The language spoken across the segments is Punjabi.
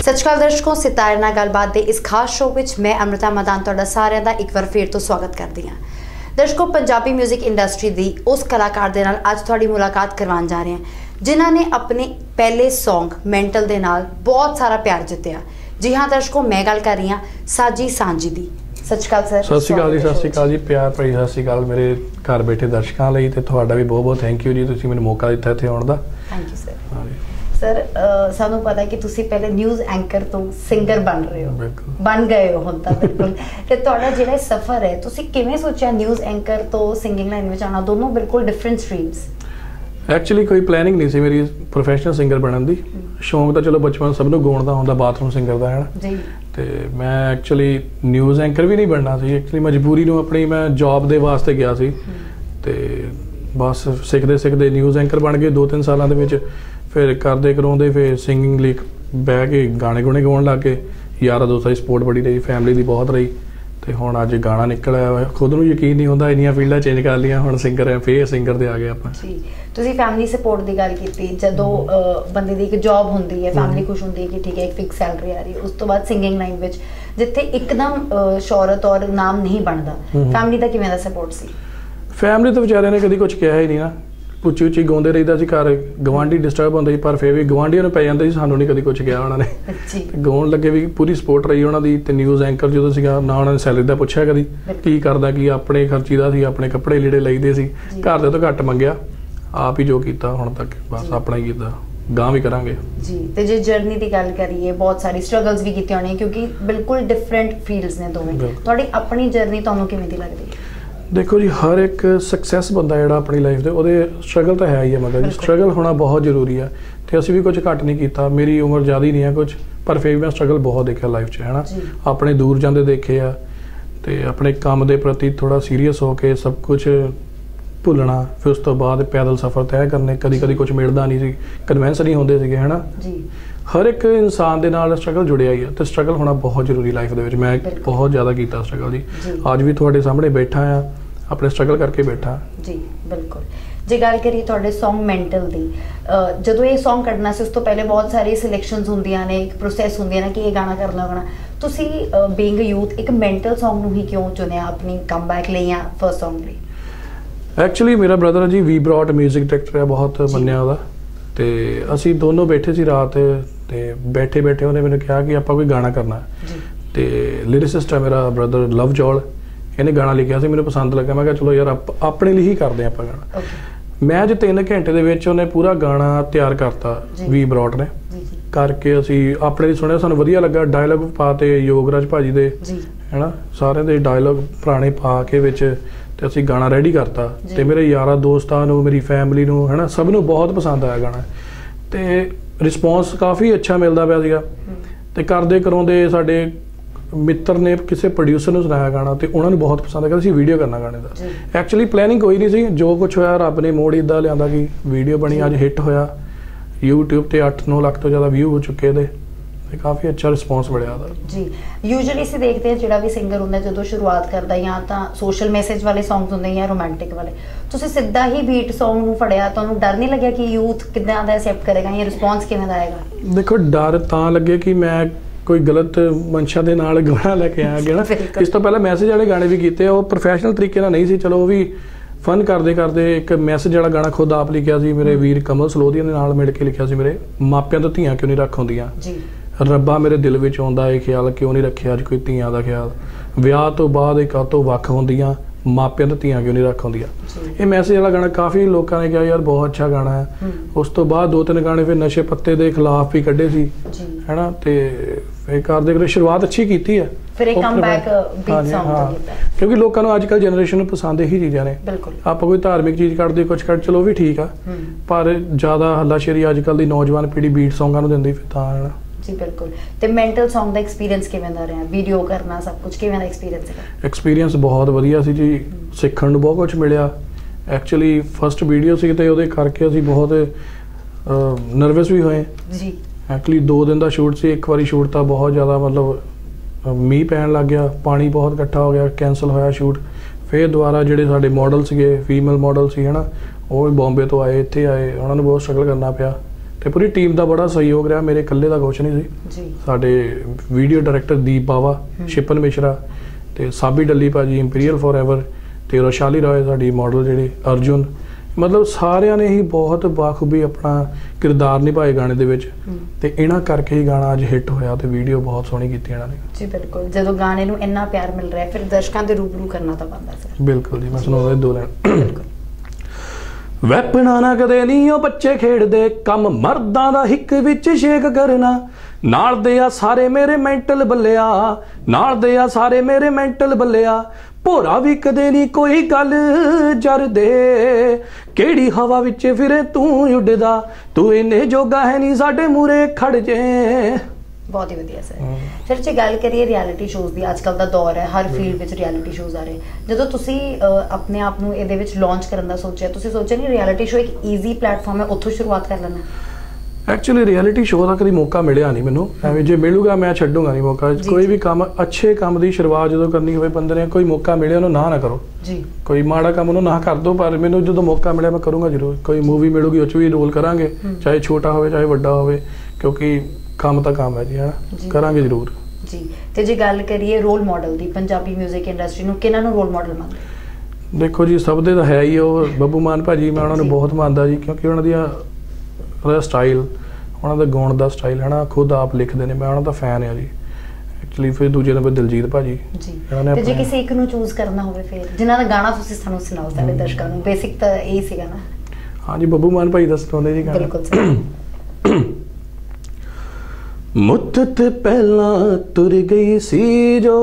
सत श्री अकाल दर्शकों, सितारे नाल गलबात दे इस खास शो विच मैं अमृता मदान तुहाडा सारिਆਂ ਦਾ एक बार फिर तो स्वागत करदी हां। दर्शकों, पंजाबी म्यूजिक इंडस्ट्री दी उस कलाकार दे नाल अज तुहाडी मुलाकात करवाउण जा रहे हैं जिन्हां ने अपने पहले सॉन्ग मेंटल दे नाल बहुत सारा प्यार जित्तिया। जी हाँ दर्शकों, मैं गल कर रही हां साजी सांझी दी। सत श्री अकाल सर। सत श्री अकाल जी। सत श्री अकाल जी। प्यार भरी सत श्री अकाल मेरे घर बैठे दर्शकों लई ते तुहाडा भी बहुत बहुत थैंक यू जी, तुसीं मैनूं मौका दित्ता इत्थे आउण दा। Thank you sir. हाँ जी सर, सानू पता है कि तुसी पहले न्यूज़ एंकर तो सिंगर बन रहे हो, बन गए हो हुण तां बिल्कुल। ते तुहाडा जिहड़ा सफर है, तुसी किवें सोचिया न्यूज़ एंकर तो सिंगिंग लाइन में आना, दोनों बिल्कुल डिफरेंट स्ट्रीम्स? एक्चुअली कोई प्लानिंग नहीं सी मेरी प्रोफेशनल सिंगर बनने दी। शौक तो चलो बचपन सब नूं गाउण दा हुंदा, बाथरूम सिंगर दा है ना जी। ते मैं एक्चुअली न्यूज़ एंकर भी नहीं बनना सी, एक्चुअली मजबूरी नूं अपनी मैं जॉब दे वास्ते गया सी ते बस सिखदे सिखदे न्यूज़ एंकर बन गए 2-3 सालां दे विच। फिर करते कराउंदे फिर सिंगिंग ਲਈ बह के गाने गुणे गाउण लग गए। यारा दोस्तां दी सपोर्ट बड़ी रही, फैमिली दी बहुत रही ते हुण अज गाना निकलिया, खुद नूं यकीन नहीं होंदा इन्नियां फील्डां चेंज कर लियां, हुण सिंगर है, फिर सिंगर ते आ गए आपां जी। तुसीं फैमिली सपोर्ट दी गल कीती, जदों बंदे दी एक जॉब हुंदी है, फैमिली खुश हुंदी है कि ठीक है एक फिक्स सैलरी आ रही है, उस तो बाद सिंगिंग लाइन विच जिथे एकदम शोहरत और नाम नहीं बनदा, फैमिली दा किवें दा सपोर्ट सी? फैमिली तो विचारिਆਂ ने कभी कुछ कहा ही नहीं ना, ਉੱਚੀ ਉੱਚੀ ਗਾਉਂਦੇ ਰਹੀਦਾ ਸੀ ਘਰ, ਗਵਾਂਢੀ ਡਿਸਟਰਬ ਹੁੰਦੇ ਸੀ ਪਰ ਫਿਰ ਵੀ ਗਵਾਂਢੀਆਂ ਨੂੰ ਪੈ ਜਾਂਦੇ ਸੀ, ਸਾਨੂੰ ਨਹੀਂ ਕਦੀ ਕੁਝ ਕਿਹਾ ਉਹਨਾਂ ਨੇ। ਗਾਉਣ ਲੱਗੇ ਵੀ ਪੂਰੀ ਸਪੋਰਟ ਰਹੀ ਉਹਨਾਂ ਦੀ। ਤੇ ਨਿਊਜ਼ ਐਂਕਰ ਜਦੋਂ ਸੀਗਾ ਨਾ ਉਹਨਾਂ ਨੇ ਸੈਲਰੀ ਦਾ ਪੁੱਛਿਆ ਕਦੀ ਕੀ ਕਰਦਾ, ਕੀ ਆਪਣੇ ਖਰਚੀ ਦਾ ਸੀ, ਆਪਣੇ ਕੱਪੜੇ ਲੀੜੇ ਲਈਦੇ ਸੀ, ਘਰ ਦੇ ਤੋਂ ਘੱਟ ਮੰਗਿਆ, ਆਪ ਹੀ ਜੋ ਕੀਤਾ ਹੁਣ ਤੱਕ ਬਸ ਆਪਣਾ ਹੀ ਕੀਤਾ, ਗਾਂ ਵੀ ਕਰਾਂਗੇ ਜੀ। ਤੇ ਜੇ ਜਰਨੀ ਦੀ ਗੱਲ ਕਰੀਏ, ਬਹੁਤ ਸਾਰੀ ਸਟਰਗਲਸ ਵੀ ਕੀਤੀਆਂ ਹੋਣੀਆਂ ਕਿਉਂਕਿ ਬਿਲਕੁਲ ਡਿਫਰੈਂਟ ਫੀਲਡਸ ਨੇ ਦੋਵੇਂ। ਤੁਹਾਡੀ ਆਪਣੀ ਜਰਨੀ ਤੁਹਾਨੂੰ ਕਿਵੇਂ ਦੀ ਲੱਗਦੀ ਹੈ? देखो जी, हर एक सक्सैस बंदा जिहड़ा अपनी लाइफ दे ओहदे स्ट्रगल तो है ही है, मतलब स्ट्रगल होना बहुत जरूरी है। तो असीं भी कुछ घट नहीं किया, मेरी उम्र ज़्यादा ही नहीं है कुछ, पर फिर भी मैं स्ट्रगल बहुत देखा लाइफ च है ना। अपने दूर जाते देखे आ ते अपने काम के प्रति थोड़ा सीरीयस होके सब कुछ भुलना, फिर उस तो बाद पैदल सफ़र तय करने, कदी कदी कुछ मिलता नहीं सी, कन्वेंस नहीं होंदे सीगे है ना। हर एक इंसान के नाल स्ट्रगल जुड़िया ही है, तो स्ट्रगल होना बहुत जरूरी लाइफ दे विच। मैं बहुत ज़्यादा किया स्ट्रगल जी, अज भी तुहाडे सामने बैठा आ, अपने स्ट्रगल करके बैठा जी। बिल्कुल। जे गल करिए तुहाडे सॉन्ग मेंटल दी, जदों ये सॉन्ग कढना सी उस तो पहले बहुत सारी सिलेक्शनस हुंदियां ने, एक प्रोसैस हुंदी है ना कि ये गाना करना होना। तुसी बीइंग यूथ एक मेंटल सॉन्ग नूं ही क्यों चुनिया अपनी कमबैक लई या फर्स्ट सॉन्ग लई? एक्चुअली मेरा ब्रदर जी वी ब्रॉट म्यूजिक डायरैक्टर है, बहुत मन्निया ओहदा, ते असीं दोनों बैठे सी रात ते बैठे बैठे उन्हें मैंने कहा कि आपां कोई गाना करना है। ते लिरिसिस्ट है मेरा ब्रदर लव जॉल, इन्हें गाना लिखा सी, मैंने पसंद लगा, मैं कहा चलो यार अपने लिए ही करते हैं आपां गाना। मैं जो 3 घंटे दे विच उन्हें पूरा गाना तैयार करता वी ब्रॉट ने करके, असीं अपने लिए सुनिया, सानूं वधिया लगा, डायलॉग पाते योगराज भाजी दे है ना, सारे दे डायलॉग पुराने पा के विच ते असीं गाना रेडी करता। ते मेरे यारां दोस्तां नूं, मेरी फैमिली नूं है ना, सब नूं बहुत पसंद आया गाना ते रिस्पॉन्स काफ़ी अच्छा मिलता पाया सीगा। ते करदे कराउंदे साडे मित्र ने किसी प्रोड्यूसर ने सुनाया गाना तो उन्होंने बहुत पसंद आया, असीं वीडियो करना गाने का। एक्चुअली प्लानिंग कोई नहीं सी, जो कुछ होया रब ने मोड़ इदा लिया कि वीडियो बनी, अज हिट होया, यूट्यूब ते 8-9 लाख तो ज़्यादा व्यू हो चुके थे, काफ़ी अच्छा रिस्पॉन्स मिलिया जी। यूजुअली असीं देखते हैं जिहड़ा भी सिंगर हुंदा जदों शुरुआत करदा या तां सोशल मैसेज वाले सॉन्ग्स हुंदे या रोमांटिक वाले, तुसीं सिद्धा ही बीट सॉन्ग नूं फड़िया, तुहानूं डर नहीं लग्या कि यूथ किदां दा एक्सेप्ट करेगा या रिस्पॉन्स किवें दा आएगा? देखो, डर तां लगे कि मैं कोई गलत मंशा दे नाल गाना लैके आया गया ना। इस तो पहले मैसेज वाले गाने भी किए, वो प्रोफैशनल तरीके नाल नहीं सी, चलो वो भी फन करते करते एक मैसेज वाला गाना खुद आप लिखिया सी, मेरे वीर कमल सलोदिया दे नाल मिल के लिखिया सी, मेरे मापियां तो धीआं क्यों नहीं रख होंदियां, रब्बा मेरे दिल विच आउंदा ये ख्याल क्यों नहीं रखिया अज कोई धीआं दा ख्याल, विआह तो बाद एक तो वख होंदियां, मापियां तो धीआं क्यों नहीं रख होंदियां। ये मैसेज वाला गाना काफ़ी लोगों ने कहा यार बहुत अच्छा गाना है। उस तो बाद 2-3 गाने फिर नशे पत्ते के खिलाफ भी कढ़े सी है ना, तो फिर करदे करदे शुरुआत अच्छी की है, फिर एक कमबैक बीट सॉन्ग तो कीता, क्योंकि लोगों को अजकल जनरेशन में पसंद ही चीज़ां ने। आप कोई धार्मिक चीज़ कढ़दे कुछ कढ़, चलो भी ठीक है, पर ज़्यादा हल्लाशेरी अजकल की नौजवान पीढ़ी बीट सॉन्गां नूं दिंदी फिर तां है ना जी। बिल्कुल। तो मेंटल सॉन्ग का एक्सपीरियंस किवें दा रहा, वीडियो करना सब कुछ किवें दा एक्सपीरियंस है? एक्सपीरियंस बहुत वधिया सी जी, सीखण नूं बहुत कुछ मिलिया। एक्चुअली फस्ट वीडियो सी ते उहदे करके असीं बहुत नर्वस भी होए जी। एक्चुअली 2 दिन का शूट से, एक बार शूट था बहुत ज़्यादा, मतलब मीह पैन लग गया, पानी बहुत इकट्ठा हो गया, कैंसल होया शूट। फिर दोबारा जिहड़े साडे मॉडल सीगे, फीमेल मॉडल सी है ना, वो बॉम्बे तो आए, इत्थे आए, उन्होंने बहुत स्ट्रगल करना पिया। ਤੇ ਪੂਰੀ ਟੀਮ ਦਾ ਬੜਾ ਸਹਿਯੋਗ ਰਿਹਾ, ਮੇਰੇ ਇਕੱਲੇ ਦਾ ਕੁਛ ਨਹੀਂ ਸੀ ਜੀ। ਸਾਡੇ ਵੀਡੀਓ ਡਾਇਰੈਕਟਰ ਦੀਪ ਬਾਵਾ, ਸ਼ਿਪਨ ਮਿਸ਼ਰਾ ਤੇ ਸਾਬੀ ਡੱਲੀ ਭਾਜੀ, ਇੰਪੀਰੀਅਲ ਫੋਰਐਵਰ ਤੇ ਰੋਸ਼ਾਲੀ ਰਾਏ ਸਾਡੀ ਮਾਡਲ ਜਿਹੜੇ, ਅਰਜੁਨ, ਮਤਲਬ ਸਾਰਿਆਂ ਨੇ ਹੀ ਬਹੁਤ ਬਾਖੂਬੀ ਆਪਣਾ ਕਿਰਦਾਰ ਨਿਭਾਏ ਗਾਣੇ ਦੇ ਵਿੱਚ ਤੇ ਇਹਨਾਂ ਕਰਕੇ ਹੀ ਗਾਣਾ ਅੱਜ ਹਿੱਟ ਹੋਇਆ ਤੇ ਵੀਡੀਓ ਬਹੁਤ ਸੋਹਣੀ ਕੀਤੀ ਇਹਨਾਂ ਨੇ ਜੀ। ਬਿਲਕੁਲ, ਜਦੋਂ ਗਾਣੇ ਨੂੰ ਇੰਨਾ ਪਿਆਰ ਮਿਲ ਰਿਹਾ ਫਿਰ ਦਰਸ਼ਕਾਂ ਦੇ ਰੂਬਰੂ ਕਰਨਾ ਤਾਂ ਬਣਦਾ ਸਰ। ਬਿਲਕੁਲ ਜੀ, ਮੈਂ ਸੁਣਾਉਂਦਾ ਦੋ ਲਾਈਨ। ਵੈਪਣਾ ਨਾ ਕਦੇ ਨਹੀਂ ਉਹ ਬੱਚੇ ਖੇਡਦੇ, ਕੰਮ ਮਰਦਾਂ ਦਾ ਹਿੱਕ ਵਿੱਚ ਸ਼ੇਕ ਕਰਨਾ, ਨਾਲ ਦੇ ਆ ਸਾਰੇ ਮੇਰੇ ਮੈਂਟਲ ਬੱਲਿਆ, ਨਾਲ ਦੇ ਆ ਸਾਰੇ ਮੇਰੇ ਮੈਂਟਲ ਬੱਲਿਆ, ਭੋਰਾ ਵੀ ਕਦੇ ਨਹੀਂ ਕੋਈ ਗੱਲ ਜਰਦੇ, ਕਿਹੜੀ ਹਵਾ ਵਿੱਚ ਫਿਰੇ ਤੂੰ ਉੱਡਦਾ, ਤੂੰ ਇੰਨੇ ਜੋਗਾ ਹੈ ਨਹੀਂ ਸਾਡੇ ਮੂਰੇ ਖੜ ਜੇ। ਬਹੁਤ ਹੀ ਵਧੀਆ ਸਰ ਜੇ ਗੱਲ ਕਰੀਏ ਰਿਐਲਿਟੀ ਸ਼ੋਜ਼ ਦੀ, ਅੱਜ ਕੱਲ ਦਾ ਦੌਰ ਹੈ, ਹਰ ਫੀਲਡ ਵਿੱਚ ਰਿਐਲਿਟੀ ਸ਼ੋਜ਼ ਆ ਰਹੇ, ਜਦੋਂ ਤੁਸੀਂ ਆਪਣੇ ਆਪ ਨੂੰ ਇਹਦੇ ਵਿੱਚ ਲਾਂਚ ਕਰਨ ਦਾ ਸੋਚਿਆ, ਤੁਸੀਂ ਸੋਚਿਆ ਨਹੀਂ ਰਿਐਲਿਟੀ ਸ਼ੋ ਇੱਕ ਈਜ਼ੀ ਪਲੇਟਫਾਰਮ ਹੈ, ਉੱਥੋਂ ਸ਼ੁਰੂਆਤ ਕਰ ਲੈਣਾ? ਐਕਚੁਅਲੀ ਰਿਐਲਿਟੀ ਸ਼ੋਅ ਦਾ ਕਦੀ ਮੌਕਾ ਮਿਲਿਆ ਨਹੀਂ ਮੈਨੂੰ, ਐਵੇਂ ਜੇ ਮਿਲੂਗਾ ਮੈਂ ਛੱਡੂਗਾ ਨਹੀਂ ਮੌਕਾ। ਕੋਈ ਵੀ ਕੰਮ, ਅੱਛੇ ਕੰਮ ਦੀ ਸ਼ੁਰੂਆਤ ਜਦੋਂ ਕਰਨੀ ਹੋਵੇ ਬੰਦੇ ਨੇ, ਕੋਈ ਮੌਕਾ ਮਿਲੇ ਉਹਨੂੰ ਨਾ ਕਰੋ ਜੀ, ਕੋਈ ਮਾੜਾ ਕੰਮ ਉਹਨੂੰ ਨਾ ਕਰ ਦੋ, ਪਰ ਮੈਨੂੰ ਜਦੋਂ ਮੌਕਾ ਮਿਲਿਆ ਮੈਂ ਕਰੂੰਗਾ ਜ਼ਰੂਰ। ਕੋਈ ਮੂਵੀ ਮਿਲੂਗੀ ਉਹ 'ਚ ਵੀ ਰੋਲ ਕਰਾਂਗੇ, ਚਾਹੇ ਛੋਟਾ ਹੋਵੇ ਚਾਹੇ ਵੱਡਾ ਹੋਵੇ, ਕਿਉਂਕਿ ਕੰਮ ਤਾਂ ਕੰਮ ਹੈ ਜੀ, ਹੈ ਨਾ, ਕਰਾਂਗੇ ਜ਼ਰੂਰ ਜੀ। ਤੇ ਜੇ ਗੱਲ ਕਰੀਏ ਰੋਲ ਮਾਡਲ ਦੀ, ਪੰਜਾਬੀ 뮤직 ਇੰਡਸਟਰੀ ਨੂੰ ਕਿਹਨਾਂ ਨੂੰ ਰੋਲ ਮਾਡਲ ਮੰਨਦੇ? ਦੇਖੋ ਜੀ, ਸਭ ਦੇ ਤਾਂ ਹੈ ਹੀ ਉਹ ਬੱਬੂ ਮਾਨ ਭਾਜੀ, ਮੈਂ ਉਹਨਾਂ ਨੂੰ ਬਹੁਤ ਮੰਨਦਾ ਜੀ, ਕਿਉਂਕਿ ਉਹਨਾਂ ਦਾ ਸਟਾਈਲ, ਉਹਨਾਂ ਦਾ ਗਾਉਣ ਦਾ ਸਟਾਈਲ ਹੈ ਨਾ, ਖੁਦ ਆਪ ਲਿਖਦੇ ਨੇ, ਮੈਂ ਉਹਨਾਂ ਦਾ ਫੈਨ ਹਾਂ ਜੀ ਐਕਚੁਅਲੀ। ਫਿਰ ਦੂਜੇ ਨੰਬਰ ਦਿਲਜੀਤ ਭਾਜੀ ਜੀ। ਤੇ ਜੇ ਕਿਸੇ ਇੱਕ ਨੂੰ ਚੂਜ਼ ਕਰਨਾ ਹੋਵੇ ਫਿਰ ਜਿਨ੍ਹਾਂ ਦਾ ਗਾਣਾ ਤੁਸੀਂ ਸਾਨੂੰ ਸੁਣਾਓ ਸਾਡੇ ਦਰਸ਼ਕਾਂ ਨੂੰ, ਬੇਸਿਕ ਤਾਂ ਇਹ ਸੀਗਾ ਨਾ? ਹਾਂਜੀ, ਬੱਬੂ ਮਾਨ ਭਾਈ ਦਾ ਸੁਣਾਉਂਦੇ ਜੀ ਗਾਣਾ। ਬਿਲਕੁਲ ਸਰ। ਮੁੱਦਤ ਪਹਿਲਾਂ ਤੁਰ ਗਈ ਸੀ ਜੋ,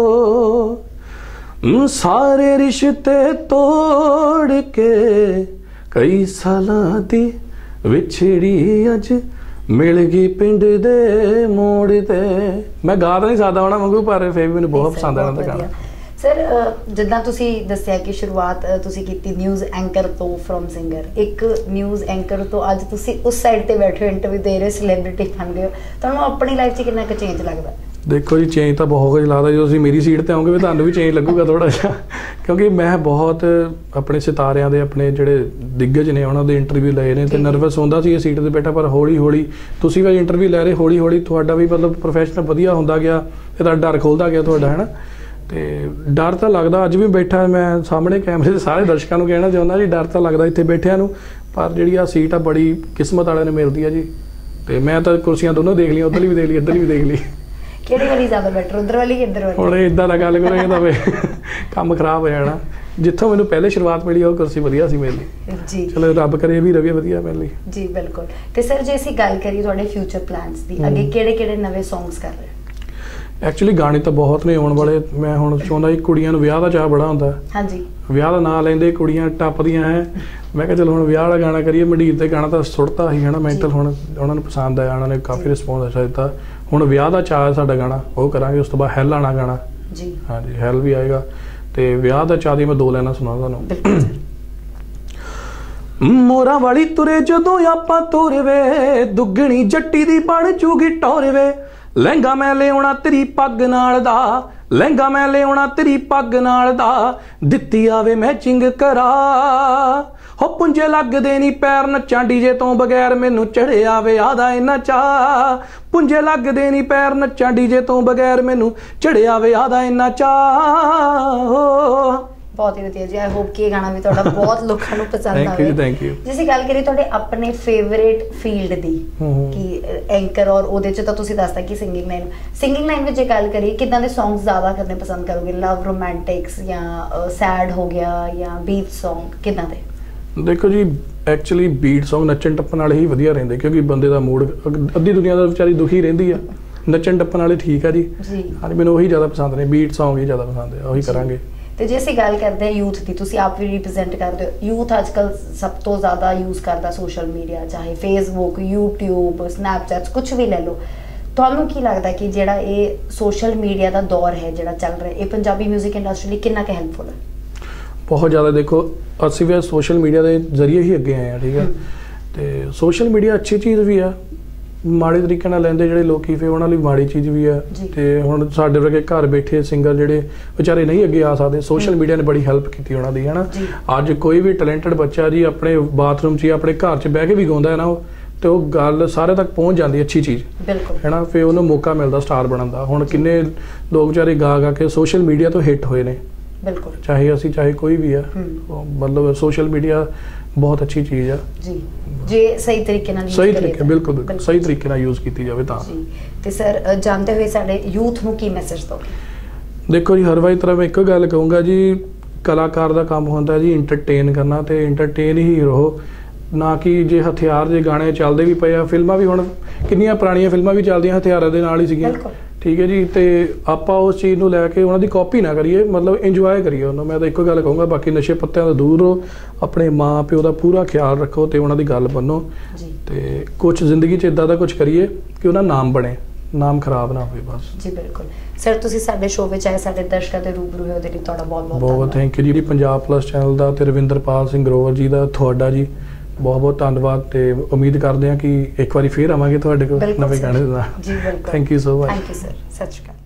ਸਾਰੇ ਰਿਸ਼ਤੇ ਤੋੜ ਕੇ, ਕਈ ਸਾਲਾਂ ਦੀ ਵਿਛੜੀ ਅੱਜ ਮਿਲ ਗਈ ਪਿੰਡ ਦੇ ਮੋੜ ਤੇ। ਮੈਂ ਗਾ ਤਾਂ ਨਹੀਂ ਸਕਦਾ ਉਹਨਾਂ ਵਾਂਗੂ, ਪਰ ਫਿਰ ਵੀ ਮੈਨੂੰ ਬਹੁਤ ਪਸੰਦ ਆਇਆ ਉਹਨਾਂ ਦਾ ਗਾਣਾ। ਸਰ ਜਿੱਦਾਂ ਤੁਸੀਂ ਦੱਸਿਆ ਕਿ ਸ਼ੁਰੂਆਤ ਤੁਸੀਂ ਕੀਤੀ ਨਿਊਜ਼ ਐਂਕਰ ਤੋਂ ਫਰੋਮ ਸਿੰਗਰ, ਇੱਕ ਨਿਊਜ਼ ਐਂਕਰ ਤੋਂ ਅੱਜ ਤੁਸੀਂ ਉਸ ਸਾਈਡ ਤੇ ਬੈਠੇ ਹੋ, ਇੰਟਰਵਿਊ ਦੇ ਰਹੇ, ਸੈਲੀਬ੍ਰਿਟੀ ਬਣ ਗਏ ਹੋ, ਤੁਹਾਨੂੰ ਆਪਣੀ ਲਾਈਫ 'ਚ ਕਿੰਨਾ ਕੁ ਚੇਂਜ ਲੱਗਦਾ? ਦੇਖੋ ਜੀ, ਚੇਂਜ ਤਾਂ ਬਹੁਤ ਕੁਝ ਲੱਗਦਾ, ਜਦੋਂ ਤੁਸੀਂ ਮੇਰੀ ਸੀਟ ਤੇ ਆਓਗੇ ਤੁਹਾਨੂੰ ਵੀ ਚੇਂਜ ਲੱਗੂਗਾ ਥੋੜਾ ਜਿਹਾ, ਕਿਉਂਕਿ ਮੈਂ ਬਹੁਤ ਆਪਣੇ ਸਿਤਾਰਿਆਂ ਦੇ, ਆਪਣੇ ਜਿਹੜੇ ਦਿੱਗਜ ਨੇ ਉਹਨਾਂ ਦੇ ਇੰਟਰਵਿਊ ਲਏ ਨੇ ਤੇ ਨਰਵਸ ਹੁੰਦਾ ਸੀ ਇਹ ਸੀਟ ਤੇ ਬੈਠਾ, ਪਰ ਹੌਲੀ ਹੌਲੀ ਤੁਸੀਂ ਵੀ ਇੰਟਰਵਿਊ ਲੈ ਰਹੇ, ਹੌਲੀ ਹੌਲੀ ਤੁਹਾਡਾ ਵੀ ਮਤਲਬ ਪ੍ਰੋਫੈਸ਼ਨਲ ਵਧੀਆ ਹੁੰਦਾ ਗਿਆ, ਤੇ ਤੁਹਾਡਾ ਡਰ ਖੁੱਲਦਾ ਗਿਆ ਤੁਹਾਡਾ, ਹੈ ਨਾ। ਤੇ ਡਰ ਤਾਂ ਲੱਗਦਾ, ਅੱਜ ਵੀ ਬੈਠਾ ਮੈਂ ਸਾਹਮਣੇ ਕੈਮਰੇ ਦੇ ਸਾਰੇ ਦਰਸ਼ਕਾਂ ਨੂੰ ਕਹਿਣਾ ਚਾਹੁੰਦਾ ਜੀ, ਡਰ ਤਾਂ ਲੱਗਦਾ ਇੱਥੇ ਬੈਠਿਆਂ ਨੂੰ, ਪਰ ਜਿਹੜੀ ਆ ਸੀਟ ਆ ਬੜੀ ਕਿਸਮਤ ਵਾਲਿਆਂ ਨੂੰ ਮਿਲਦੀ ਆ ਜੀ। ਤੇ ਮੈਂ ਤਾਂ ਕੁਰਸੀਆਂ ਦੋਨੋਂ ਦੇਖ ਲਈਆਂ, ਉੱਧਰ ਵੀ ਦੇਖ ਲਈ, ਇੱਧਰ ਵੀ ਦੇਖ ਲਈ। ਕਿਹੜੀ ਵਾਲੀ ਜ਼ਿਆਦਾ ਬੈਟਰ, ਉੱਧਰ ਵਾਲੀ ਕਿ ਇੱਧਰ ਵਾਲੀ? ਹੁਣ ਇਦਾਂ ਦਾ ਗੱਲ ਕਰੋ ਤਾਂ ਕੰਮ ਖਰਾਬ ਹੋ ਜਾਣਾ। ਜਿੱਥੋਂ ਮੈਨੂੰ ਪਹਿਲੇ ਸ਼ੁਰੂਆਤ ਮਿਲੀ ਉਹ ਕੁਰਸੀ ਵਧੀਆ ਸੀ ਮੇਰੇ ਲਈ ਜੀ, ਚਲੋ ਰੱਬ ਕਰੇ ਵੀ ਰਵੇ ਵਧੀਆ ਮੇਰੇ ਲਈ ਜੀ। ਬਿਲਕੁਲ। ਤੇ ਸਰ ਜੇ ਅਸੀਂ ਗੱਲ ਕਰੀਏ ਤੁਹਾਡੇ ਫਿਊਚਰ ਪਲਾਨਸ ਦੀ, ਅੱਗੇ ਕਿਹੜੇ ਨਵੇਂ ਸੌਂਗਸ ਕਰ ਰਹੇ? ਐਕਚੁਅਲੀ ਗਾਣੇ ਤਾਂ ਬਹੁਤ ਨੇ ਆਉਣ ਵਾਲੇ, ਮੈਂ ਹੁਣ ਚਾਹੁੰਦਾ ਕਿ ਕੁੜੀਆਂ ਨੂੰ ਵਿਆਹ ਦਾ ਚਾਹ ਬੜਾ ਹੁੰਦਾ, ਹਾਂਜੀ, ਵਿਆਹ ਦਾ ਨਾਂ ਲੈਂਦੇ ਕੁੜੀਆਂ ਟੱਪਦੀਆਂ ਹੈ, ਮੈਂ ਕਿਹਾ ਚਲੋ ਹੁਣ ਵਿਆਹ ਵਾਲਾ ਗਾਣਾ ਕਰੀਏ। ਮੰਡੀਰ ਤੇ ਗਾਣਾ ਤਾਂ ਸੁੱਟਤਾ ਸੀ, ਹੈ ਨਾ, ਮੈਂਟਲ, ਹੁਣ ਉਹਨਾਂ ਨੂੰ ਪਸੰਦ ਆਇਆ, ਉਹਨਾਂ ਨੇ ਕਾਫੀ ਰਿਸਪੌਂਸ ਅੱਛਾ ਦਿੱਤਾ। ਹੁਣ ਵਿਆਹ ਦਾ ਚਾਹ ਸਾਡਾ ਗਾਣਾ ਉਹ ਕਰਾਂਗੇ, ਉਸ ਤੋਂ ਬਾਅਦ ਹੈਲ ਆਣਾ ਗਾਣਾ ਜੀ, ਹਾਂਜੀ ਹੈਲ ਵੀ ਆਏਗਾ। ਤੇ ਵਿਆਹ ਦਾ ਚਾਹ ਦੀ ਮੈਂ ਦੋ ਲਾਈਨਾਂ ਸੁਣਾ ਤੁਹਾਨੂੰ। ਮੋਰਾਂ ਵਾਲੀ ਤੁਰੇ ਜਦੋਂ ਆਪਾਂ ਤੋਰਵੇ, ਦੁੱਗਣੀ ਜੱਟੀ ਦੀ ਬਣ ਜੂਗੀ ਟੋਰਵੇ, ਲਹਿੰਗਾ ਮੈਂ ਲਿਆਉਣਾ ਤੇਰੀ ਪੱਗ ਨਾਲ ਦਾ, ਲਹਿੰਗਾ ਮੈਂ ਲਿਆਉਣਾ ਤੇਰੀ ਪੱਗ ਨਾਲ ਦਾ, ਦਿੱਤੀ ਆਵੇ ਮੈਚਿੰਗ ਕਰਾ, ਹੋ ਪੁੰਜੇ ਲੱਗਦੇ ਨੀ ਪੈਰ ਨੱਚਾਂ ਡੀਜੇ ਤੋਂ ਬਗੈਰ, ਮੈਨੂੰ ਚੜਿਆ ਵਿਆਹ ਦਾ ਇੰਨਾ ਚਾਅ, ਪੁੰਜੇ ਲੱਗਦੇ ਨੀ ਪੈਰ ਨੱਚਾਂ ਡੀਜੇ ਤੋਂ ਬਗੈਰ, ਮੈਨੂੰ ਚੜਿਆ ਵਿਆਹ ਦਾ ਇੰਨਾ ਚਾਅ। ਬਹੁਤ ਹੀ ਵਧੀਆ ਜੀ, ਆਈ ਹੋਪ ਕਿ ਇਹ ਗਾਣਾ ਵੀ ਤੁਹਾਡਾ ਬਹੁਤ ਲੋਕਾਂ ਨੂੰ ਪਸੰਦ ਆਵੇ। Thank you. ਜੇ ਅਸੀਂ ਗੱਲ ਕਰੀਏ ਤੁਹਾਡੇ ਆਪਣੇ ਫੇਵਰੇਟ ਫੀਲਡ ਦੀ, ਕਿ ਐਂਕਰ ਔਰ ਉਹਦੇ ਚ ਤਾਂ ਤੁਸੀਂ ਦੱਸਦਾ ਕਿ ਸਿੰਗਿੰਗ ਲਾਈਨ ਵਿੱਚ ਜੇ ਗੱਲ ਕਰੀਏ ਕਿੱਦਾਂ ਦੇ ਸੌਂਗਸ ਜ਼ਿਆਦਾ ਕਰਨੇ ਪਸੰਦ ਕਰੋਗੇ? ਲਵ ਰੋਮਾਂਟਿਕਸ ਜਾਂ ਸੈਡ ਹੋ ਗਿਆ ਜਾਂ ਬੀਟ ਸੌਂਗ, ਕਿੱਦਾਂ ਦੇ? ਦੇਖੋ ਜੀ, ਐਕਚੁਅਲੀ ਬੀਟ ਸੌਂਗ ਨੱਚਣ ਟੱਪਣ ਵਾਲੇ ਹੀ ਵਧੀਆ ਰਹਿੰਦੇ, ਕਿਉਂਕਿ ਬੰਦੇ ਦਾ ਮੂਡ, ਅੱਧੀ ਦੁਨੀਆ ਦਾ ਵਿਚਾਰੀ ਦੁਖੀ ਰਹਿੰਦੀ ਆ, ਨੱਚਣ ਟੱਪਣ ਵਾਲੇ ਠੀਕ ਆ ਜੀ। ਹਾਂਜੀ, ਮੈਨੂੰ ਉਹੀ ਜ਼ਿਆਦਾ ਪਸੰਦ ਨੇ, ਬੀਟ ਸੌਂਗ ਹੀ ਜ਼ਿਆਦਾ ਪਸੰਦ ਹੈ, ਉਹੀ ਕਰਾਂਗੇ। ਤੇ ਜੇ ਅਸੀਂ ਗੱਲ ਕਰਦੇ ਹਾਂ ਯੂਥ ਦੀ, ਤੁਸੀਂ ਆਪ ਵੀ ਰਿਪਰੈਜ਼ੈਂਟ ਕਰਦੇ ਹੋ, ਯੂਥ ਅੱਜ ਕੱਲ੍ਹ ਸਭ ਤੋਂ ਜ਼ਿਆਦਾ ਯੂਜ਼ ਕਰਦਾ ਸੋਸ਼ਲ ਮੀਡੀਆ, ਚਾਹੇ ਫੇਸਬੁੱਕ, ਯੂਟਿਊਬ, ਸਨੈਪਚੈਟ, ਕੁਛ ਵੀ ਲੈ ਲਓ। ਤੁਹਾਨੂੰ ਕੀ ਲੱਗਦਾ ਕਿ ਜਿਹੜਾ ਇਹ ਸੋਸ਼ਲ ਮੀਡੀਆ ਦਾ ਦੌਰ ਹੈ ਜਿਹੜਾ ਚੱਲ ਰਿਹਾ, ਇਹ ਪੰਜਾਬੀ 뮤직 ਇੰਡਸਟਰੀ ਲਈ ਕਿੰਨਾ ਕੁ ਹੈਲਪਫੁਲ ਹੈ? ਬਹੁਤ ਜ਼ਿਆਦਾ। ਦੇਖੋ, ਅਸੀਂ ਵੀ ਸੋਸ਼ਲ ਮੀਡੀਆ ਦੇ ਜ਼ਰੀਏ ਹੀ ਅੱਗੇ ਆਏ ਹਾਂ, ਠੀਕ ਹੈ, ਤੇ ਸੋਸ਼ਲ ਮੀਡੀਆ ਅੱਛੀ ਚੀਜ਼ ਵੀ ਆ, ਮਾੜੇ ਤਰੀਕੇ ਨਾਲ ਲੈਂਦੇ ਜਿਹੜੇ ਲੋਕੀ, ਫਿਰ ਉਹਨਾਂ ਲਈ ਮਾੜੀ ਚੀਜ਼ ਵੀ ਆ। ਤੇ ਹੁਣ ਸਾਡੇ ਵਰਗੇ ਘਰ ਬੈਠੇ ਸਿੰਗਰ ਜਿਹੜੇ ਵਿਚਾਰੇ ਨਹੀਂ ਅੱਗੇ ਆ ਸਕਦੇ, ਸੋਸ਼ਲ ਮੀਡੀਆ ਨੇ ਬੜੀ ਹੈਲਪ ਕੀਤੀ ਉਹਨਾਂ ਦੀ, ਹੈ ਨਾ। ਅੱਜ ਕੋਈ ਵੀ ਟੈਲੈਂਟਡ ਬੱਚਾ ਜੀ ਆਪਣੇ ਬਾਥਰੂਮ 'ਚ, ਆਪਣੇ ਘਰ 'ਚ ਬਹਿ ਕੇ ਵੀ ਗਾਉਂਦਾ ਹੈ ਨਾ, ਉਹ ਤੇ ਉਹ ਗੱਲ ਸਾਰੇ ਤੱਕ ਪਹੁੰਚ ਜਾਂਦੀ ਅੱਛੀ ਚੀਜ਼ ਬਿਲਕੁਲ ਹੈ ਨਾ, ਫਿਰ ਉਹਨੂੰ ਮੌਕਾ ਮਿਲਦਾ ਸਟਾਰ ਬਣਨ ਦਾ। ਹੁਣ ਕਿੰਨੇ ਲੋਕ ਵਿਚਾਰੇ ਗਾ ਕੇ ਸੋਸ਼ਲ ਮੀਡੀਆ ਤੋਂ ਹਿੱਟ ਹੋਏ ਨੇ, ਬਿਲਕੁਲ ਚਾਹੇ ਅਸੀਂ ਚਾਹੇ ਕੋਈ ਵੀ ਆ, ਮਤਲਬ ਸੋਸ਼ਲ ਮੀਡੀਆ ਬਹੁਤ ਅੱਛੀ ਚੀਜ਼ ਆ ਜੀ, ਜੇ ਸਹੀ ਤਰੀਕੇ ਨਾਲ ਸਹੀ ਤਰੀਕੇ ਬਿਲਕੁਲ ਸਹੀ ਤਰੀਕੇ ਨਾਲ ਯੂਜ਼ ਕੀਤੀ ਜਾਵੇ ਤਾਂ ਜੀ। ਤੇ ਸਰ ਜਾਣਦੇ ਹੋਏ ਸਾਡੇ ਯੂਥ ਨੂੰ ਕੀ ਮੈਸੇਜ ਦੋਗੇ? ਦੇਖੋ ਜੀ, ਹਰ ਵਾਰੀ ਤਰ੍ਹਾਂ ਮੈਂ ਇੱਕੋ ਗੱਲ ਕਹੂੰਗਾ ਜੀ, ਕਲਾਕਾਰ ਦਾ ਕੰਮ ਹੁੰਦਾ ਜੀ ਇੰਟਰਟੇਨ ਕਰਨਾ, ਤੇ ਇੰਟਰਟੇਨ ਹੀ ਰਹੋ, ਨਾ ਕਿ ਜੇ ਹਥਿਆਰ ਜੇ ਗਾਣੇ ਚੱਲਦੇ ਵੀ ਪਏ ਆ, ਫਿਲਮਾਂ ਵੀ ਹੁਣ ਕਿੰਨੀਆਂ ਪੁਰਾਣੀਆਂ ਫਿਲਮਾਂ ਵੀ ਚੱਲਦੀਆਂ ਹਥਿਆਰਾਂ ਦੇ ਨਾਲ ਹੀ ਸੀਗੀਆਂ, ਠੀਕ ਹੈ ਜੀ। ਤੇ ਆਪਾਂ ਉਸ ਚੀਜ਼ ਨੂੰ ਲੈ ਕੇ ਉਹਨਾਂ ਦੀ ਕਾਪੀ ਨਾ ਕਰੀਏ, ਮਤਲਬ ਇੰਜੋਏ ਕਰੀਏ ਉਹਨੂੰ। ਮੈਂ ਤਾਂ ਇੱਕੋ ਗੱਲ ਕਹੂੰਗਾ, ਬਾਕੀ ਨਸ਼ੇ ਪੱਤਿਆਂ ਤੋਂ ਦੂਰ ਰਹੋ, ਆਪਣੇ ਮਾਂ ਪਿਓ ਦਾ ਪੂਰਾ ਖਿਆਲ ਰੱਖੋ ਤੇ ਉਹਨਾਂ ਦੀ ਗੱਲ ਮੰਨੋ, ਤੇ ਕੁਝ ਜ਼ਿੰਦਗੀ 'ਚ ਇਦਾਂ ਦਾ ਕੁਝ ਕਰੀਏ ਕਿ ਉਹਦਾ ਨਾਮ ਬਣੇ, ਨਾਮ ਖਰਾਬ ਨਾ ਹੋਵੇ ਬਸ ਜੀ। ਬਿਲਕੁਲ ਸਰ, ਤੁਸੀਂ ਸਾਡੇ ਸ਼ੋਅ ਵਿੱਚ ਆਏ, ਸਾਡੇ ਦਰਸ਼ਕਾਂ ਦੇ ਰੂਬਰੂ ਹੋਏ, ਉਹਦੇ ਲਈ ਤੁਹਾਡਾ ਬਹੁਤ ਬਹੁਤ ਥੈਂਕ ਯੂ ਜੀ। ਪੰਜਾਬ ਪਲੱਸ ਚੈਨਲ ਦਾ ਤੇ ਰਵਿੰਦਰਪਾਲ ਸਿੰਘ ਗਰੋਵਰ ਜੀ ਦਾ ਤੁਹਾਡਾ ਜੀ ਬਹੁਤ ਬਹੁਤ ਧੰਨਵਾਦ, ਤੇ ਉਮੀਦ ਕਰਦੇ ਹਾਂ ਕਿ ਇੱਕ ਵਾਰੀ ਫੇਰ ਆਵਾਂਗੇ ਤੁਹਾਡੇ ਕੋਲ ਨਵੇਂ ਗਾਣੇ ਨਾਲ ਜੀ। ਬਿਲਕੁਲ, thank you so much. Thank you sir, Sat Sri Akal.